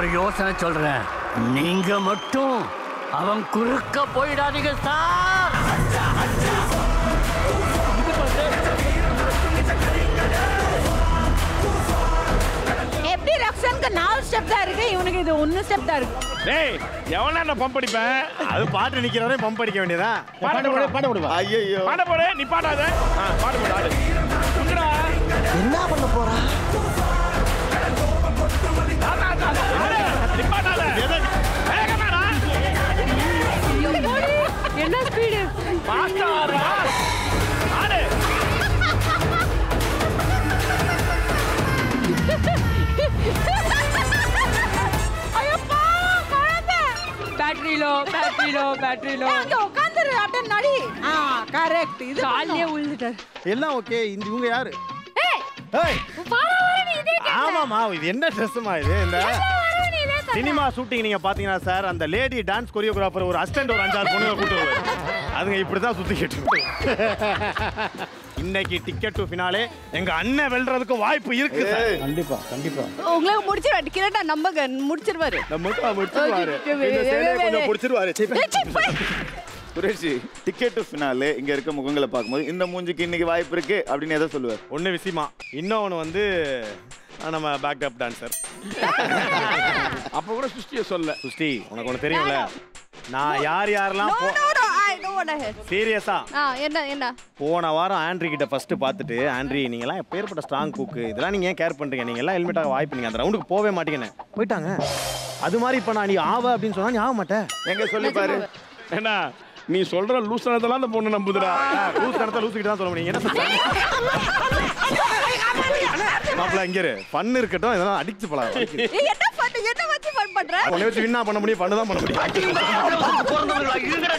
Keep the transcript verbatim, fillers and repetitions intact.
யோசனை சொல்றேன், நீங்க மட்டும் அவன் குறுக்க போயிடாதீங்க சார். எப்படி ரக்ஷனுக்கு நாலு ஸ்டெப் தான் இருக்கு, இவனுக்கு இது ஒன்னு ஸ்டெப் தான் இருக்கு. டேய் எவனா நான் பம்ப் அடிப்பேன்? அது பாட்டு நிக்கிறவரே பம்ப் அடிக்க வேண்டியதா? பாட்டு போடு பாட்டு போடு. ஐயோ பாட்டு போடு, நீ பாடாத. பாட்டு போடு ஆடு. குடுடா. என்ன பண்ண போறா? நீ பாடாத. வேகமாடா. என்ன ஸ்பீடு? பாஸ்டா ஆடு. Battery low battery low battery low அங்க உட்கார்ந்து அப்படியே நடி. ஆ கரெக்ட். இது காலியே உழுந்துட்டார். எல்லாம் ஓகே. இந்த இவங்க யாரு? ஏய் ஏய் பாரா வர நீ இதே கேட்ட. ஆமாமா, இது என்ன ட்ரெஸ்மா இது? இந்த சினிமா ஷூட்டிங் நீங்க பாத்தீங்கன்னா சார், அந்த லேடி டான்ஸ் கொரியோகிராஃபர் ஒரு அசிஸ்டன்ட் ஒரு அஞ்சாறு பொண்ணுங்க கூட்டு வருவாரு. அதுங்க இப்படிதான் சுத்திக்கிட்டு. இன்னைக்கு டிக்கெட் டு ஃபினாலே எங்க அண்ணன் வெல்றதுக்கு வாய்ப்பு இருக்கு சார். கண்டிப்பா கண்டிப்பா உங்களுக்கு முடிச்சிரு. கிரேட்டா நம்பங்க முடிச்சிருவாரு. நம்ம முடிச்சிருவாரு. இந்த சேலைய கொஞ்சம் முடிச்சிருவாரு. சுரேஷ், டிக்கெட் டு ஃபினாலே இங்க இருக்க முகங்களை பார்க்கும்போது இந்த மூஞ்சிக்கு இன்னைக்கு வாய்ப்பு இருக்கு அப்படின்னு எதை சொல்லுவார்? ஒண்ணு விஷயமா, இன்னொன்னு வந்து நம்ம பேக் அப் டான்சர். அப்ப கூட சுஷ்டியை சொல்ல. சுஷ்டி உனக்கு ஒண்ணு தெரியும்ல, நான் யார் யாரெல்லாம் சீரியஸா என்ன என்ன போன வாரம் ஆண்ட்ரி கிட்ட ஃபர்ஸ்ட் பார்த்துட்டு, ஆண்ட்ரி நீங்க எல்லாம் எப்பேற்பட்ட ஸ்ட்ராங் குக்கு, இதெல்லாம் நீங்க ஏன் கேர் பண்றீங்க, நீங்க எல்லாம் ஹெல்மெட்டாக வாய்ப்பு, நீங்க அந்த ரவுண்டுக்கு போவே மாட்டீங்கன்னு போயிட்டாங்க. அது மாதிரி இப்ப நான் நீ ஆவ அப்படின்னு சொன்னா நீ ஆக மாட்டேன். எங்க சொல்லி பாரு. ஏன்னா நீ சொல்ற லூஸ் தனத்தெல்லாம் அந்த பொண்ணு நம்புதுடா. லூஸ் தனத்தை லூஸ் கிட்ட தான் சொல்ல முடியும். என்ன மாப்பிள்ள இங்க இரு, ஃபன் இருக்கட்டும், இதெல்லாம் அடிச்சு பழக. என்ன பண்ணு, என்ன வச்சு ஃபன் பண்ற? உன்னை வச்சு வின்னா பண்ண முடியும், பண்ணு தான் பண்ண முடியும்.